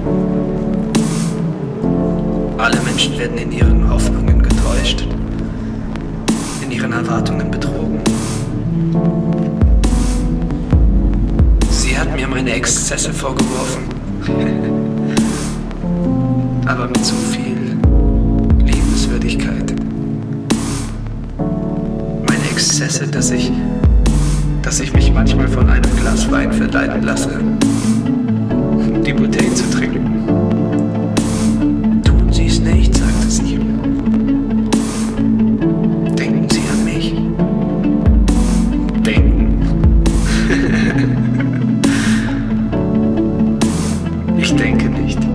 Alle Menschen werden in ihren Hoffnungen getäuscht, in ihren Erwartungen betrogen. Sie hat mir meine Exzesse vorgeworfen, aber mit so viel Liebenswürdigkeit. Meine Exzesse, dass ich mich manchmal von einem Glas Wein verleiten lasse, die Bouteille zu trinken. Tun Sie es nicht, sagte sie. Denken Sie an mich. Denken. Ich denke nicht.